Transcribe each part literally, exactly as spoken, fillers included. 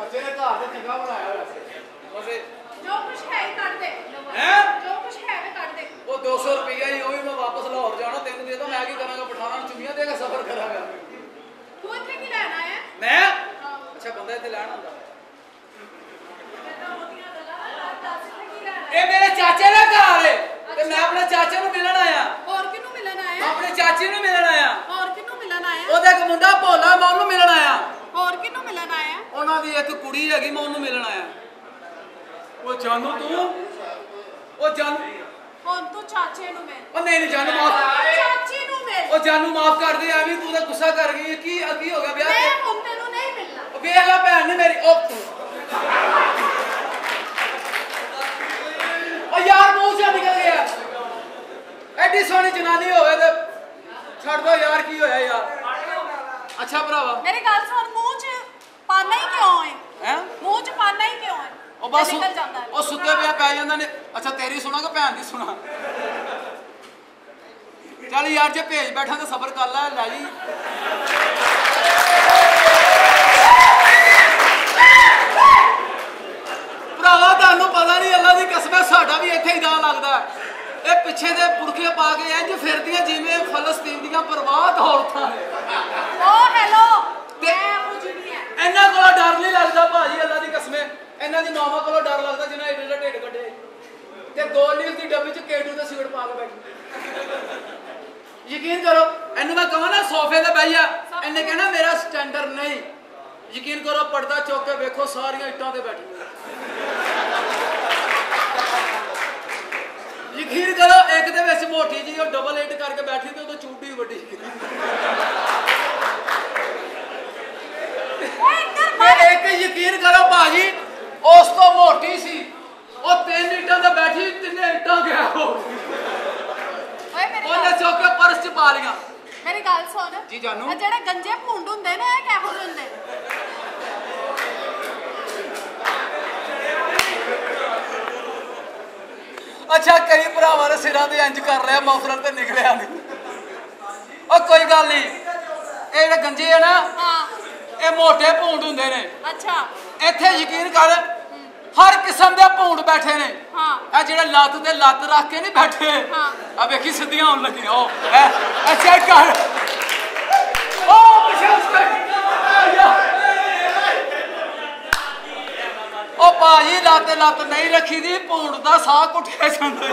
चाचे ने घर से चंगा बनाया वैसे जो कुछ है ही कर दे हैं जो कुछ है वे कर दे वो दो सौ रुपया ही वो भी मैं वापस लाहौर जाना तेन दे दो मैं की करांगा पठाना चुम्मियां देगा सफर करांगा तू इथे की लेना है मैं अच्छा बंदा इथे लेना हुंदा ए मेरे चाचे दा घर है ते मैं अपने चाचे नु मिलन आया और किनु मिलन आया अपने चाची नु मिलन आया और किनु मिलन आया ओदा एक मुंडा भोला मैं ओनु मिलन आया और किनु मिलन आया ओना दी एक कुड़ी हैगी मैं ओनु मिलन आया वो जानू तू ओ जानू ਹੁਣ ਤੂੰ ਚਾਚੇ ਨੂੰ ਮਿਲ ਉਹ ਨਹੀਂ ਨਹੀਂ ਜਾਨੂ ਮਾਫ ਚਾਚੀ ਨੂੰ ਮਿਲ ਉਹ ਜਾਨੂ ਮਾਫ ਕਰ ਦੇ ਐਵੇਂ ਤੂੰ ਤਾਂ ਗੁੱਸਾ ਕਰ ਗਈ ਕੀ ਕੀ ਹੋ ਗਿਆ ਵਿਆਹ ਮੈਂ ਹੁਣ ਤੈਨੂੰ ਨਹੀਂ ਮਿਲਣਾ ਉਹ ਵੇਖ ਲੈ ਭੈਣ ਨੇ ਮੇਰੀ ਉਹ ਉਹ ਯਾਰ ਮੂੰਹ ਚੋਂ ਨਿਕਲ ਗਿਆ ਐਡੀ ਸੋਹਣੀ ਜਨਾਨੀ ਹੋਵੇ ਤੇ ਛੱਡ ਦੋ ਯਾਰ ਕੀ ਹੋਇਆ ਯਾਰ ਅੱਛਾ ਭਰਾਵਾ ਮੇਰੀ ਗੱਲ ਸੁਣ ਮੂੰਹ 'ਚ ਪਾਣਾ ਹੀ ਕਿਉਂ ਹੈ ਹੈ ਮੂੰਹ 'ਚ ਪਾਣਾ ਹੀ ਕਿਉਂ ਹੈ ਉਹ ਬਸ ਉਹ ਸੁੱਤੇ ਪਿਆ ਪੈ ਜਾਂਦਾ ਨੇ ਅੱਛਾ ਤੇਰੀ ਸੁਣਾ ਕਿ ਭੈਣ ਦੀ ਸੁਣਾ ਚੱਲ ਯਾਰ ਜੇ ਭੇਜ ਬੈਠਾ ਤਾਂ ਸਬਰ ਕਰ ਲੈ ਲੈ ਜੀ ਭਰਾਵਾ ਤੁਹਾਨੂੰ ਪਤਾ ਨਹੀਂ ਅੱਲਾ ਦੀ ਕਸਮ ਹੈ ਸਾਡਾ ਵੀ ਇੱਥੇ ਹੀ ਦਾ ਲੱਗਦਾ ਇਹ ਪਿੱਛੇ ਦੇ ਪੁਰਖੇ ਪਾ ਕੇ ਇੰਜ ਫਿਰਦੀਆਂ ਜਿਵੇਂ ਫਲਸਤੀਨ ਦੀਆਂ ਬਰਬਾਦ ਔਰਤਾਂ ਨੇ ਓ ਹੈਲੋ ਮੈਂ ਉਹ ਜਿਹੜੀ ਹੈ ਇਹਨਾਂ ਕੋਲ ਡਰ ਨਹੀਂ ਲੱਗਦਾ ਭਾਜੀ ਅੱਲਾ ਦੀ ਕਸਮ ਹੈ ਇਹਨਾਂ ਦੀ ਮਾਵਾਂ ਕੋਲੋਂ ਡਰ ਲੱਗਦਾ ਜਿਨ੍ਹਾਂ ਏਡੇ ਏਡੇ ਢਿੱਡ ਕੱਢੇ ਤੇ ਗੋਲੀਆਂ ਦੀ ਡੱਬੀ ਚ ਕੇਡੂ ਦਾ ਸਿਗਰਟ ਪਾ ਕੇ ਬੈਠੀ ਯਕੀਨ ਕਰੋ ਇਹਨੂੰ ਮੈਂ ਕਹਾਂ ਨਾ ਸੋਫੇ ਤੇ ਬਹਿ ਜਾ ਇਹਨੇ ਕਹਿਣਾ ਮੇਰਾ ਸਟੈਂਡਰਡ ਨਹੀਂ ਯਕੀਨ ਕਰੋ ਪਰਦਾ ਚੁੱਕ ਕੇ ਵੇਖੋ ਸਾਰੀਆਂ ਇੱਟਾਂ ਤੇ ਬੈਠੀਆਂ ਯਕੀਨ ਕਰੋ ਇੱਕ ਦੇ ਵਿੱਚ ਮੋਟੀ ਜੀ ਉਹ ਡਬਲ ਏਟ ਕਰਕੇ ਬੈਠੀ ਤੇ ਉਹਦਾ ਚੂੜੀ ਵੱਡੀ ਇੱਕ ਯਕੀਨ ਕਰੋ ਭਾਜੀ ਉਸ ਤੋਂ ਮੋਟੀ ਸੀ ਉਹ ਤਿੰਨ ਇੱਟਾਂ ਤੇ ਬੈਠੀ ਤਿੰਨੇ ਇੱਟਾਂ ਗਿਆ ਓਏ ਮੇਰੀ ਉਹਨੇ ਚੁੱਕ ਕੇ ਪਰਸ ਚ ਪਾ ਲੀਆਂ ਮੇਰੀ ਗੱਲ ਸੁਣ ਜੀ ਜਾਨੂ ਇਹ ਜਿਹੜੇ ਗੰਜੇ ਭੁੰਡ ਹੁੰਦੇ ਨੇ ਇਹ ਕਿਹੋ ਜਿਹੇ ਹੁੰਦੇ ਅੱਛਾ ਕਈ ਭਰਾਵਾਂ ਦੇ ਸਿਰਾਂ ਤੇ ਇੰਜ ਕਰ ਲਿਆ ਮਫਲਰ ਤੇ ਨਿਕਲਿਆ ਨਹੀਂ ਉਹ ਕੋਈ ਗੱਲ ਨਹੀਂ ਇਹ ਜਿਹੜੇ ਗੰਜੇ ਆ ਨਾ ਹਾਂ ਇਹ ਮੋਟੇ ਭੁੰਡ ਹੁੰਦੇ ਨੇ ਅੱਛਾ ਇੱਥੇ ਯਕੀਨ ਕਰ ਹਰ ਕਿਸਮ ਦੇ ਭੁੰਡ ਬੈਠੇ ਨੇ ਹਾਂ ਇਹ ਜਿਹੜੇ ਲੱਤ ਤੇ ਲੱਤ ਰੱਖ ਕੇ ਨਹੀਂ ਬੈਠੇ ਹਾਂ ਆ ਵੇਖੀ ਸਿੱਧੀਆਂ ਹੋਣ ਲੱਗੀਆਂ ਉਹ ਐ ਚੈੱਕ ਕਰ ਉਹ ਪਿਛੇ ਉਹ ਭਾਜੀ ਲੱਤ ਲੱਤ ਨਹੀਂ ਰੱਖੀ ਦੀ ਭੁੰਡ ਦਾ ਸਾਹ ਘੁੱਟਿਆ ਜਾਂਦਾ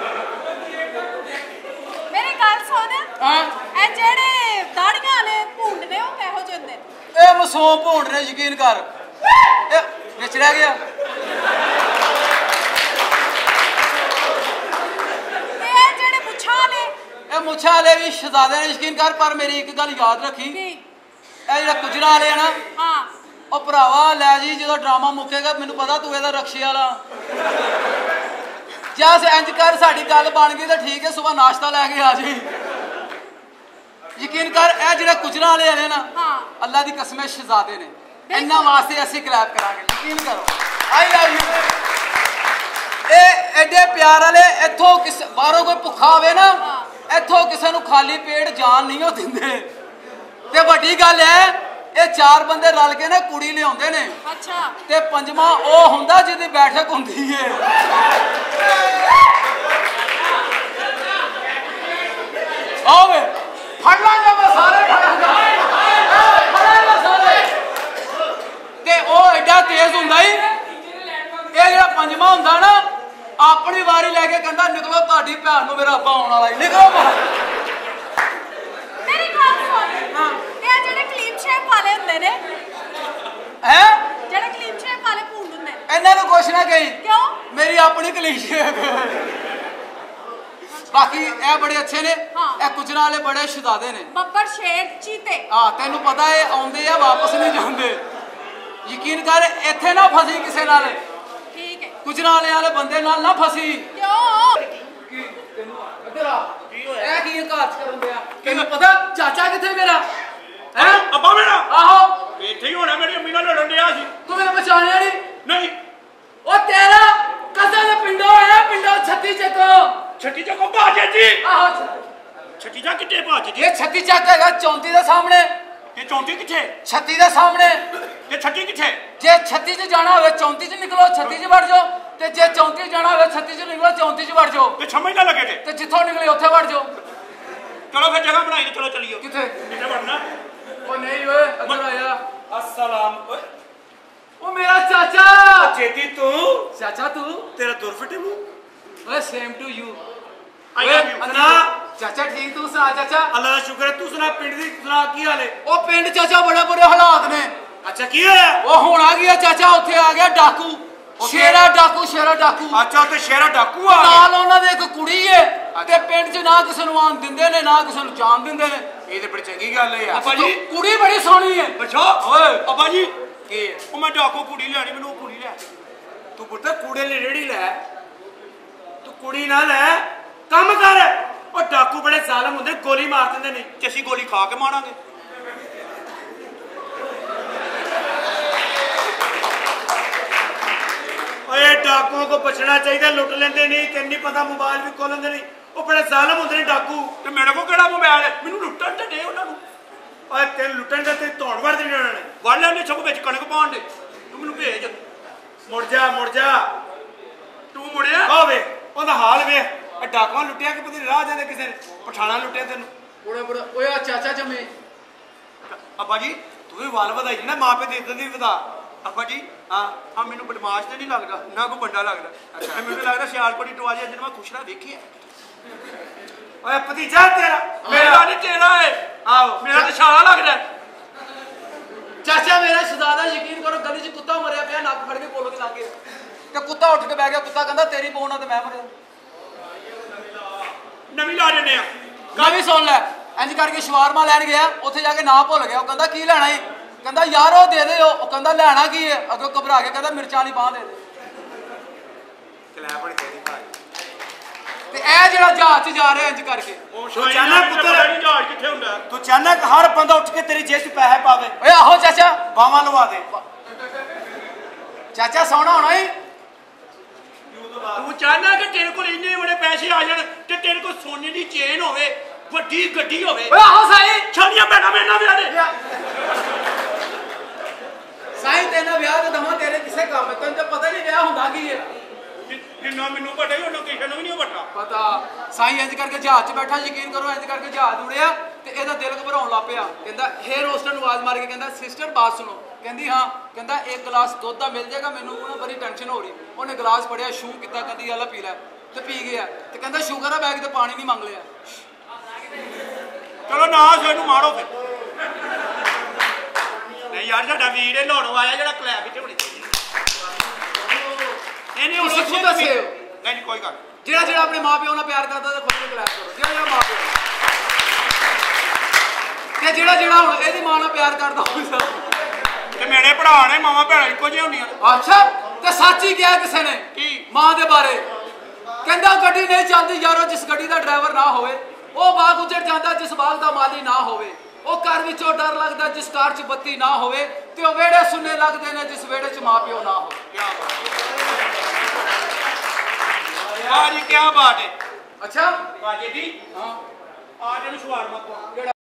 ਮੇਰੀ ਗੱਲ ਸੁਣ ਹਾਂ ਇਹ ਜਿਹੜੇ ਦਾੜੀਆਂ ਵਾਲੇ ਭੁੰਡ ਨੇ ਉਹ ਕਿਹੋ ਜਿਹੇ ਹੁੰਦੇ ਇਹ ਮਸੂਮ ਭੁੰਡ ਨੇ ਯਕੀਨ ਕਰ ਇਹ ਵਿੱਚ ਰਹਿ ਗਿਆ ਤੇ ਇਹ ਜਿਹੜੇ ਮੁੱਛਾਂ ਵਾਲੇ ਇਹ ਮੁੱਛਾਂ ਵਾਲੇ ਵੀ ਸ਼ਹਜ਼ਾਦੇ ਨੇ ਯਕੀਨ ਕਰ ਪਰ ਮੇਰੀ ਇੱਕ ਗੱਲ ਯਾਦ ਰੱਖੀ ਇਹ ਜਿਹੜਾ ਕੁਜਰਾ ਵਾਲੇ ਆ ਨਾ ਹਾਂ ਉਹ ਭਰਾਵਾ ਲੈ ਜੀ ਜਦੋਂ ਡਰਾਮਾ ਮੁੱਕੇਗਾ ਮੈਨੂੰ ਪਤਾ ਤੂੰ ਇਹਦਾ ਰਕਸ਼ੇ ਵਾਲਾ ਜਾਂ ਇੰਜ ਕਰ ਸਾਡੀ ਗੱਲ ਬਣ ਗਈ ਤਾਂ ਠੀਕ ਹੈ ਸਵੇਰ ਨਾਸ਼ਤਾ ਲੈ ਕੇ ਆ ਜੀ ਯਕੀਨ ਕਰ ਇਹ ਜਿਹੜੇ ਕੁਜਰਾ ਵਾਲੇ ਨੇ ਨਾ ਹਾਂ ਅੱਲਾ ਦੀ ਕਸਮ ਹੈ ਸ਼ਹਜ਼ਾਦੇ ਨੇ ਇਹਨਾਂ ਵਾਸਤੇ ਅਸੀਂ ਕਲੈਪ ਕਰਾਂਗੇ ਯਕੀਨ ਕਰੋ ਆਈ ਲਵ ਯੂ ਇਹ ਐਡੇ ਪਿਆਰ ਵਾਲੇ ਇੱਥੋਂ ਕਿਸ ਬਾਹਰੋਂ ਕੋਈ ਭੁੱਖਾ ਹੋਵੇ ਨਾ ਇੱਥੋਂ ਕਿਸੇ ਨੂੰ ਖਾਲੀ ਪੇਟ ਜਾਨ ਨਹੀਂ ਉਹ ਦਿੰਦੇ ਤੇ ਵੱਡੀ ਗੱਲ ਹੈ ਇਹ ਚਾਰ ਬੰਦੇ ਰਲ ਕੇ ਨਾ ਕੁੜੀ ਲਿਆਉਂਦੇ ਨੇ ਅੱਛਾ ਤੇ ਪੰਜਵਾਂ ਉਹ ਹੁੰਦਾ ਜਿਹਦੀ ਬੈਠਕ ਹੁੰਦੀ ਏ ਆਵੇ ਫੜ ਲਾਂਗਾ ਮੈਂ ਸਾਰੇ ਫੜਾਂਗਾ ਫੜਾਂਗਾ ਸਾਰੇ ਤੇ ਉਹ ਐਡਾ ਤੇਜ਼ ਹੁੰਦਾ ਹੀ ਇਹ ਜਿਹੜਾ ਪੰਜਵਾਂ ਹੁੰਦਾ ਨਾ ਆਪਣੀ ਵਾਰੀ ਲੈ ਕੇ ਕਹਿੰਦਾ ਨਿਕਲੋ ਤੁਹਾਡੀ ਭੈਣ ਨੂੰ ਮੇਰਾ ਅੱਬਾ ਆਉਣ ਵਾਲਾ ਹੀ ਨਿਕਲੋ ਬਾਹਰ ਮੇਰੀ ਗੱਲ ਸੁਣ ਹਾਂ ਇਹ ਜਿਹੜੇ ਕਲੀਨ ਸ਼ੇਪ ਵਾਲੇ ਹੁੰਦੇ ਨੇ ਹੈ ਜਿਹੜੇ ਕਲੀਨ ਸ਼ੇਪ ਵਾਲੇ ਭੁੰਡ ਹੁੰਦੇ ਇਹਨਾਂ ਨੂੰ ਕੁਛ ਨਾ ਕਹੀ ਕਿਉਂ ਮੇਰੀ ਆਪਣੀ ਕਲੀਨ ਸ਼ੇਪ ਬਾਕੀ ਇਹ ਬੜੇ ਅੱਛੇ ਨੇ ਇਹ ਕੁਜਰਾ ਵਾਲੇ ਬੜੇ ਸ਼ਹਜ਼ਾਦੇ ਨੇ ਬੱਬਰ ਸ਼ੇਰ ਚੀਤੇ ਹਾਂ ਤੈਨੂੰ ਪਤਾ ਹੈ ਆਉਂਦੇ ਆ ਵਾਪਸ ਨਹੀਂ ਜਾਂਦੇ ਯਕੀਨ ਕਰ ਇੱਥੇ ਨਾ ਫਸੀ ਕਿਸੇ ਨਾਲ ਠੀਕ ਹੈ ਕੁਜਰਾ ਵਾਲੇ ਵਾਲੇ ਬੰਦੇ ਨਾਲ ਨਾ ਫਸੀ ਕਿਉਂ ਕੀ ਤੈਨੂੰ ਇੱਧਰ ਆ ਕੀ ਹੋਇਆ ਇਹ ਕੀ ਘਰ ਚ ਕਰਨ ਦਿਆ ਤੈਨੂੰ ਪਤਾ ਚਾਚਾ ਕਿੱਥੇ ਮੇਰਾ ਹੈ ਅੱਬਾ ਮੇਰਾ ਆਹੋ ਇੱਥੇ ਹੀ ਹੋਣਾ ਮੇਰੀ ਅੰਮੀ ਨਾਲ ਲੜਨ ਡਿਆ ਸੀ ਤੂੰ ਮੈਨੂੰ ਪਛਾਣਿਆ ਨਹੀਂ ਨਹੀਂ ਉਹ ਤੇਰਾ ਕਸਾ ਦੇ ਪਿੰਡੋਂ ਆਇਆ ਪਿੰਡੋਂ ਛੱਤੀ ਚੱਕੋ ਛੱਤੀ ਚੱਕੋ ਬਾਜੇ ਜੀ ਆਹੋ ਛੱਤੀ ਚੱਕ ਕਿੱਥੇ ਬਾਜੇ ਜੀ ਇਹ ਛੱਤੀ ਚੱਕ ਹੈਗਾ ਚੌਂਤੀ ਦੇ ਸਾਹਮਣੇ ਇਹ ਚੌਂਤੀ ਕਿੱਥੇ ਛੱਤੀ ਦੇ ਸਾਹਮਣੇ ਤੇ ਛੱਤੀ ਕਿੱਥੇ? ਜੇ ਛੱਤੀ ਚ ਜਾਣਾ ਹੋਵੇ ਚੌਂਤੀ ਚ ਨਿਕਲੋ, ਛੱਤੀ ਚ ਵੜ ਜਾਓ, ਤੇ ਜੇ ਚੌਂਤੀ ਚ ਜਾਣਾ ਹੋਵੇ ਛੱਤੀ ਚ ਨਿਕਲੋ, ਚੌਂਤੀ ਚ ਵੜ ਜਾਓ। ਤੇ ਸਮਝ ਨਾ ਲੱਗੇ ਤੇ ਤੇ ਜਿੱਥੋਂ ਨਿਕਲੇ ਉੱਥੇ ਵੜ ਜਾਓ। ਚਲੋ ਫਿਰ ਜਗ੍ਹਾ ਬਣਾਈ ਤੇ ਚਲੋ ਚੱਲੀਏ। ਕਿੱਥੇ? ਕਿੱਥੇ ਵੜਨਾ? ਉਹ ਨਹੀਂ ਓਏ ਅੰਦਰ ਆਇਆ। अस्सलाम। ਉਹ ਮੇਰਾ ਚਾਚਾ। चेती तू ਚਾਚਾ ਤੂੰ तेरा दूर फटे मुंह। ਓਏ same to you. I love you. ਨਾ ਚਾਚਾ ਠੀਕ ਤੂੰ ਸੁਣਾ ਚਾਚਾ? अल्लाह दा शुक्र है। तू सुना पिंड दी सुना की हाल है? ਉਹ ਪਿੰਡ ਚਾਚਾ ਬੜੇ ਬੁਰੇ ਹਾਲਾਤ ਨੇ। अच्छा की होया? ਉਹ ਹੁਣ ਆ ਗਿਆ ਚਾਚਾ, ਉੱਥੇ ਆ ਗਿਆ ਡਾਕੂ, ਸ਼ੇਰਾ ਡਾਕੂ, ਸ਼ੇਰਾ ਡਾਕੂ। अच्छा उत्ते शहरा डाकू आ ਨਾਲ ਉਹਨਾਂ ਦੇ ਇੱਕ ਕੁੜੀ ਏ ਤੇ ਪਿੰਡ 'ਚ ਨਾ ਕਿਸੇ ਨੂੰ ਆਉਣ ਦਿੰਦੇ ਨੇ ਨਾ ਕਿਸੇ ਨੂੰ ਜਾਣ ਦਿੰਦੇ ਨੇ। ये ते बड़ी चंगी गल है यार। ਅੱਬਾ ਜੀ ਕੁੜੀ ਬੜੀ ਸੋਹਣੀ ਏ। अच्छा ਓਏ अब्बा जी ਕੀ ਉਹ ਮੈਂ ਡਾਕੂ ਕੁੜੀ ਲੈਣੀ, ਮੈਨੂੰ ਉਹ ਕੁੜੀ ਲੈ। ਤੂੰ ਪੁੱਤ ਕੂੜੇ ਲਈ ਰੇੜੀ ਲੈ, ਤੂੰ ਕੁੜੀ ਨਾ ਲੈ, ਕੰਮ ਕਰ। ਉਹ ਡਾਕੂ ਬੜੇ ਜ਼ਾਲਮ ਹੁੰਦੇ, ਗੋਲੀ ਮਾਰ ਦਿੰਦੇ ਨੇ ਕਿ ਅਸੀਂ ਗੋਲੀ ਖਾ ਕੇ ਮਾਰਾਂਗੇ। ਓਏ ਡਾਕੂਆਂ ਕੋ ਬਚਣਾ ਚਾਹੀਦਾ, ਲੁੱਟ ਲੈਂਦੇ ਨਹੀਂ, ਤੈਨੂੰ ਨਹੀਂ ਪਤਾ ਮੋਬਾਈਲ ਵੀ ਖੋਹ ਲੈਂਦੇ ਨਹੀਂ। ਉਹ ਬੜੇ ਜ਼ਾਲਮ ਹੁੰਦੇ ਨੇ ਡਾਕੂ। ਤੇ ਮੇਰੇ ਕੋਲ ਕਿਹੜਾ ਮੋਬਾਈਲ ਹੈ? ਮੈਨੂੰ ਲੁੱਟਣ ਤੇ ਦੇ ਉਹਨਾਂ ਨੂੰ। ਓਏ ਤੈਨੂੰ ਲੁੱਟਣ ਦਾ ਤੇ ਧੌਣ ਵੜ ਦੇਣੇ ਉਹਨਾਂ ਨੇ। ਵੜ ਲੈਣੇ ਸਭ ਵਿੱਚ ਕਣਕ ਪਾਉਣ ਦੇ। ਤੂੰ ਮੈਨੂੰ ਭੇਜ। ਮੁੜ ਜਾ ਮੁੜ ਜਾ। ਤੂੰ ਮੁੜਿਆ ਹੋਵੇ ਉਹਦਾ ਹਾਲ ਵੇ। ਇਹ ਡਾਕੂਆਂ ਲੁੱਟਿਆ ਕਿ ਪਤਾ ਰਾਹ ਜਾਂਦੇ ਕਿਸੇ ਨੇ ਪਠਾਣਾ ਲੁੱਟਿਆ ਤੈਨੂੰ। ਬੜਾ ਬੜਾ ਓਏ ਆ ਚਾਚਾ ਜੰਮੇ। ਅੱਬਾ ਜੀ ਤੂੰ ਵੀ ਵਾਲ ਵਧਾਈ ਨਾ, ਮਾਂ ਪਿਓ ਦੇ ਦਿੰਦੀ ਵਧਾ। ਅੱਬਾ ਜੀ ਹਾਂ ਹਾਂ ਮੈਨੂੰ ਬਦਮਾਸ਼ ਤੇ ਨਹੀਂ ਲੱਗਦਾ, ਨਾ ਕੋਈ ਬੰਦਾ ਲੱਗਦਾ। ਅੱਛਾ ਮੈਨੂੰ ਲੱਗਦਾ ਸਿਆਲਕੋਟੀ ਟਵਾਜੇ ਅੱਜ ਮੈਂ ਖੁਸ਼ਰਾ ਵੇਖਿਆ। ਓਏ ਭਤੀਜਾ ਤੇਰਾ ਮੇਰਾ ਨਹੀਂ ਤੇਰਾ ਏ। ਆਹੋ ਮੇਰਾ ਤੇ ਛਾਲਾ ਲੱਗਦਾ। ਚਾਚਾ ਮੇਰਾ ਸ਼ਹਜ਼ਾਦਾ ਯਕੀਨ ਕਰੋ, ਗਲੀ 'ਚ ਕੁੱਤਾ ਮਰਿਆ ਪਿਆ, ਨੱਕ ਫੜ ਕੇ ਕੋਲੋਂ ਕੇ ਲਾਗੇ ਤੇ ਕੁੱਤਾ ਉੱਠ ਕੇ ਬਹਿ ਗਿਆ। ਕੁੱਤਾ ਕਹਿੰਦਾ ਤੇਰੀ ਪੋਣਾ ਤੇ ਮੈਂ ਮਰਿਆ। ਨਵੀਂ ਲਾ ਦਿੰਦੇ ਆ। ਗੱਲ ਵੀ ਸੁਣ ਲੈ। ਇੰਜ ਕਰਕੇ ਸ਼ਵਾਰਮਾ ਲੈਣ ਗਿਆ, ਉੱਥੇ ਜਾ ਕੇ ਨਾਂ ਭੁੱਲ ਗਿਆ। ਉਹ ਕਹਿੰਦਾ ਕੀ ਲੈਣਾ ਏ? ਕਹਿੰਦਾ ਯਾਰ ਉਹ ਦੇ ਦੇ। ਉਹ ਕਹਿੰਦਾ ਲੈਣਾ ਕੀ ਹੈ? ਅੱਗੋਂ ਘਬਰਾ ਕੇ ਕਹਿੰਦਾ ਮਿਰਚਾਂ ਵਾਲੀ ਬਾਂਹ ਦੇ ਦੇ। ਕਲੈ ਬੜੀ ਤੇਰੀ ਭਾਈ। ਤੇ ਇਹ ਜਿਹੜਾ ਜਹਾਜ਼ 'ਚ ਜਾ ਰਿਹਾ ਇੰਜ ਕਰਕੇ। ਤੂੰ ਚਾਹਨਾ ਪੁੱਤਰ ਜਹਾਜ਼ ਕਿੱਥੇ ਹੁੰਦਾ? ਤੂੰ ਚਾਹਨਾ ਕਿ ਹਰ ਬੰਦਾ ਉੱਠ ਕੇ ਤੇਰੀ ਜੇਬ 'ਚ ਪੈਸੇ ਪਾਵੇ। ਓਏ ਆਹੋ ਚਾਚਾ ਬਾਵਾਂ ਲਵਾ ਦੇ। ਚਾਚਾ ਸੋਹਣਾ ਹੋਣਾ ਏ। ਤੂੰ ਚਾਹਨਾ ਕਿ ਤੇਰੇ ਕੋਲ ਇੰਨੇ ਬੜੇ ਪੈਸੇ ਆ ਜਾਣ ਤੇ ਤੇਰੇ ਕੋਲ ਸੋਨੇ ਦੀ ਚੇਨ ਹੋਵੇ, ਵੱਡੀ ਗੱਡੀ ਹੋਵੇ। ਓਏ ਆਹੋ ਸਾਈ ਛਾਣੀਆਂ ਭੈਣਾਂ ਮੇਰੇ ਨਾਲ ਵਿਆਹ ਦੇ। ਸਾਈ ਤੇਨਾਂ ਵਿਆਹ ਤੇ ਦਵਾਂ ਤੇਰੇ ਕਿਸੇ ਕੰਮ ਤੈਨੂੰ ਤਾਂ ਪਤਾ ਨਹੀਂ ਵਿਆਹ ਹੁੰਦਾ ਕੀ ਹੈ। ਜਿੰਨਾ ਮੈਨੂੰ ਪਤਾ ਹੀ ਉਹਨਾਂ ਕਿਸੇ ਨੂੰ ਵੀ ਨਹੀਂ ਪਤਾ। ਪਤਾ ਸਾਈ ਇੰਜ ਕਰਕੇ ਜਹਾਜ਼ 'ਚ ਬੈਠਾ, ਯਕੀਨ ਕਰੋ ਇੰਜ ਕਰਕੇ ਜਹਾਜ਼ ਉੜਿਆ ਤੇ ਇਹਦਾ ਦਿਲ ਘਬਰਾਉਣ ਲੱਗ ਪਿਆ। ਕਹਿੰਦਾ ਹੇਅਰ ਹੋਸਟਰ ਨੂੰ ਆਵਾਜ਼ ਮਾਰ ਕੇ ਕਹਿੰਦਾ ਸਿਸਟਰ ਬਾਤ ਸੁਣੋ। ਕਹਿੰਦੀ ਹਾਂ। ਕਹਿੰਦਾ ਇੱਕ ਗਲਾਸ ਦੁੱਧ ਦਾ ਮਿਲ ਜਾਏਗਾ, ਮੈਨੂੰ ਉਹਨਾਂ ਬੜੀ ਟੈਨਸ਼ਨ ਹੋ ਰਹੀ। ਉਹਨੇ ਗਲਾਸ ਫੜਿਆ, ਸ਼ੂ ਕੀਤਾ, ਕਹਿੰਦੀ ਆਲਾ ਪੀ ਲੈ ਤੇ ਪੀ ਗਿਆ। ਤੇ ਕਹਿੰਦਾ ਸ਼ੂਗਰ ਆ ਬੈਗ ਤੇ ਪਾਣੀ ਨਹੀਂ ਮੰਗ ਲਿਆ। ਚਲੋ ਨਾ ਸਾਨੂੰ ਮਾਰੋ ਫਿਰ। ਨਹੀਂ ਯਾਰ ਸਾਡਾ ਵੀਰ ਇਹ ਲਾਉਣੋਂ ਆਇਆ ਜਿਹੜਾ ਕਲੈਬ ਵਿੱਚ ਹੋਣੀ ਚਾਹੀਦੀ। ਨਹੀਂ ਨਹੀਂ ਤੁਸੀਂ ਖੁਦ ਦੱਸਿਓ। ਨਹੀਂ ਨਹੀਂ ਕੋਈ ਗੱਲ। ਜਿਹੜਾ ਜਿਹੜਾ ਆਪਣੇ ਮਾਪਿਓ ਨਾਲ ਪਿਆਰ ਕਰਦਾ ਤੇ ਖੁਦ ਨੂੰ ਕਲੈਪ ਕਰੋ। ਜਿਹੜਾ ਜਿਹੜਾ ਮਾਪਿਓ ਤੇ ਜਿਹੜਾ ਜਿਹੜਾ ਹੁਣ ਇਹਦੀ ਮਾਂ ਨਾਲ ਪਿਆਰ ਕਰਦਾ ਹੋਵੇ। ਤੇ ਮੇਰੇ ਭਰਾ ਨੇ ਮਾਵਾਂ ਭੈਣਾਂ ਇੱਕੋ ਜਿਹੀਆਂ ਹੁੰਦੀਆਂ। ਅੱਛਾ ਤੇ ਸੱਚ ਹੀ ਕਿਹਾ ਕਿਸੇ ਨੇ ਕੀ? ਮਾਂ ਦੇ ਬਾਰੇ। ਕਹਿੰਦਾ ਗੱਡੀ ਨਹੀਂ ਚੱਲਦੀ ਯਾਰੋ ਜਿਸ ਗੱਡੀ ਦਾ ਡਰਾਈਵਰ ਨਾ ਹੋਵੇ। ਉਹ ਬਾਗ ਉੱਜੜ ਜਾਂਦਾ ਜਿਸ ਬਾਗ ਦਾ ਮਾਲੀ ਨਾ ਹੋਵੇ। ਉਹ ਘਰ ਵਿੱਚੋਂ ਡਰ ਲੱਗਦਾ ਜਿਸ ਕਾਰ 'ਚ ਬੱਤੀ ਨਾ ਹੋਵੇ। ਤੇ ਉਹ ਵਿਹੜੇ ਸੁੰਨੇ ਲੱਗਦੇ ਨੇ ਜਿਸ ਵਿਹੜੇ 'ਚ ਮਾਂ ਪਿਓ ਨਾ ਹੋਵੇ। ਵਾਹ ਜੀ ਕੀ ਬਾਤ ਹੈ। ਅੱਛਾ ਬਾਜੇ ਦੀ ਹਾਂ ਆ ਜਿਹਨੂੰ ਸ਼ਵਾਰਮਾ